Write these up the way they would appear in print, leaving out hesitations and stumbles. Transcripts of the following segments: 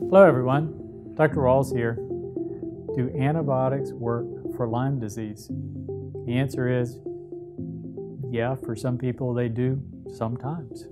Hello everyone, Dr. Rawls here. Do antibiotics work for Lyme disease? The answer is, yeah, for some people they do, sometimes.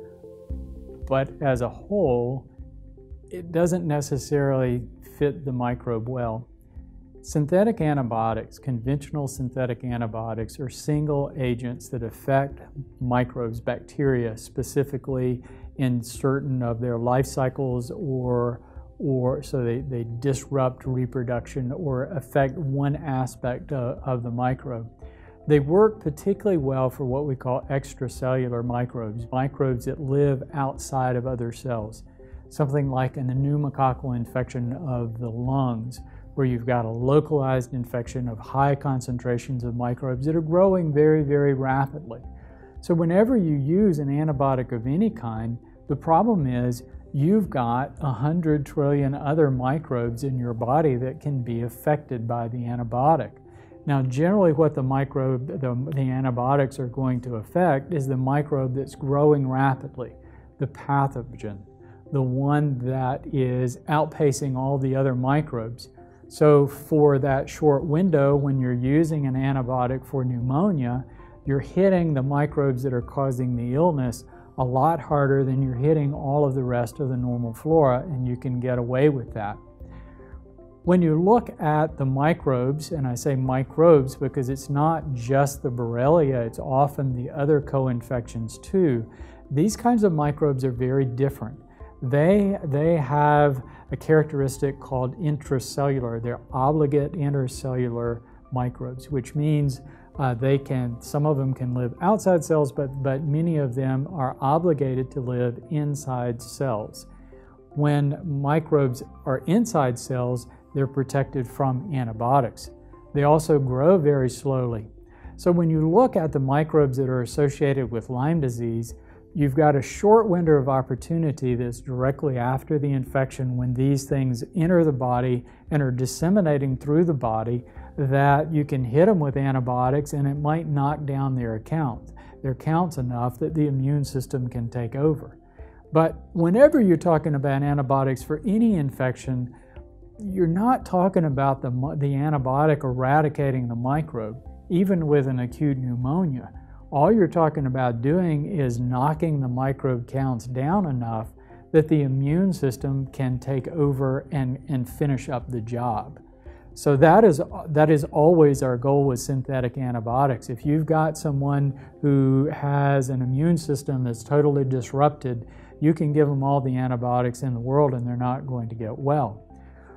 But as a whole, it doesn't necessarily fit the microbe well. Synthetic antibiotics, conventional synthetic antibiotics, are single agents that affect microbes, bacteria, specifically in certain of their life cycles or so they disrupt reproduction or affect one aspect of the microbe. They work particularly well for what we call extracellular microbes, microbes that live outside of other cells. Something like an pneumococcal infection of the lungs, where you've got a localized infection of high concentrations of microbes that are growing very, very rapidly. So whenever you use an antibiotic of any kind, the problem is you've got 100 trillion other microbes in your body that can be affected by the antibiotic. Now, generally what the antibiotics are going to affect is the microbe that's growing rapidly, the pathogen, the one that is outpacing all the other microbes. So for that short window, when you're using an antibiotic for pneumonia, you're hitting the microbes that are causing the illness a lot harder than you're hitting all of the rest of the normal flora, and you can get away with that. When you look at the microbes, and I say microbes because it's not just the Borrelia, it's often the other co-infections too, these kinds of microbes are very different. They have a characteristic called intracellular. They're obligate intercellular microbes, which means some of them can live outside cells, but many of them are obligated to live inside cells. When microbes are inside cells, they're protected from antibiotics. They also grow very slowly. So when you look at the microbes that are associated with Lyme disease, you've got a short window of opportunity that's directly after the infection when these things enter the body and are disseminating through the body, that you can hit them with antibiotics and it might knock down their counts enough that the immune system can take over. But whenever you're talking about antibiotics for any infection, you're not talking about the antibiotic eradicating the microbe, even with an acute pneumonia. All you're talking about doing is knocking the microbe counts down enough that the immune system can take over and finish up the job. So that is always our goal with synthetic antibiotics. If you've got someone who has an immune system that's totally disrupted, you can give them all the antibiotics in the world and they're not going to get well.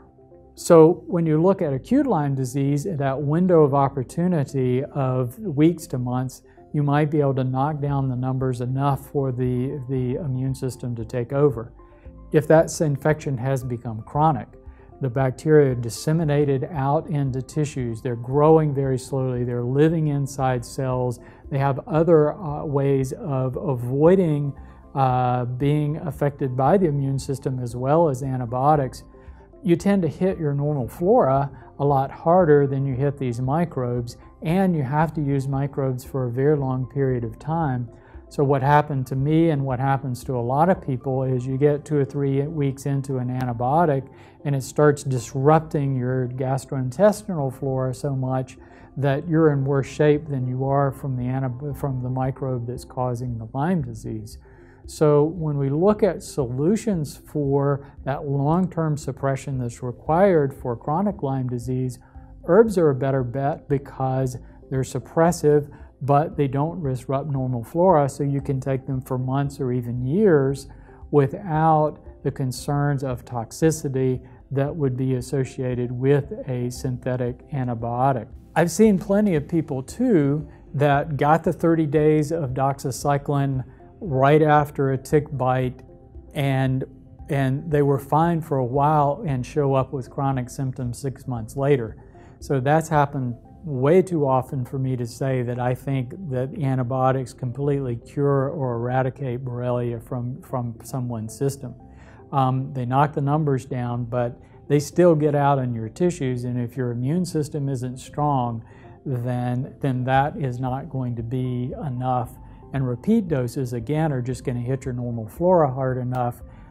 So when you look at acute Lyme disease, that window of opportunity of weeks to months, you might be able to knock down the numbers enough for the immune system to take over. If that infection has become chronic, the bacteria are disseminated out into tissues. They're growing very slowly. They're living inside cells. They have other ways of avoiding being affected by the immune system as well as antibiotics. You tend to hit your normal flora a lot harder than you hit these microbes, and you have to use microbes for a very long period of time. So what happened to me and what happens to a lot of people is you get 2 or 3 weeks into an antibiotic and it starts disrupting your gastrointestinal flora so much that you're in worse shape than you are from the microbe that's causing the Lyme disease. So when we look at solutions for that long-term suppression that's required for chronic Lyme disease, herbs are a better bet because they're suppressive, but they don't disrupt normal flora, so you can take them for months or even years without the concerns of toxicity that would be associated with a synthetic antibiotic. I've seen plenty of people too that got the 30 days of doxycycline right after a tick bite and they were fine for a while and show up with chronic symptoms 6 months later. So that's happened way too often for me to say that I think that antibiotics completely cure or eradicate Borrelia from someone's system. They knock the numbers down, but they still get out in your tissues, and if your immune system isn't strong, then that is not going to be enough. And repeat doses, again, are just going to hit your normal flora hard enough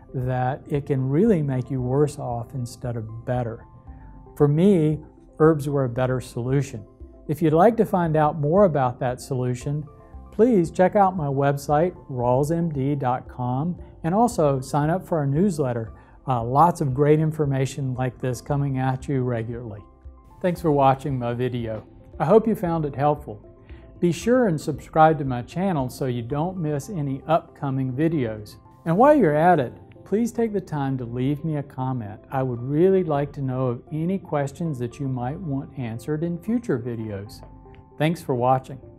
that it can really make you worse off instead of better. For me, herbs were a better solution. If you'd like to find out more about that solution, please check out my website, rawlsmd.com, and also sign up for our newsletter. Lots of great information like this coming at you regularly. Thanks for watching my video. I hope you found it helpful. Be sure and subscribe to my channel so you don't miss any upcoming videos. And while you're at it, please take the time to leave me a comment. I would really like to know of any questions that you might want answered in future videos. Thanks for watching.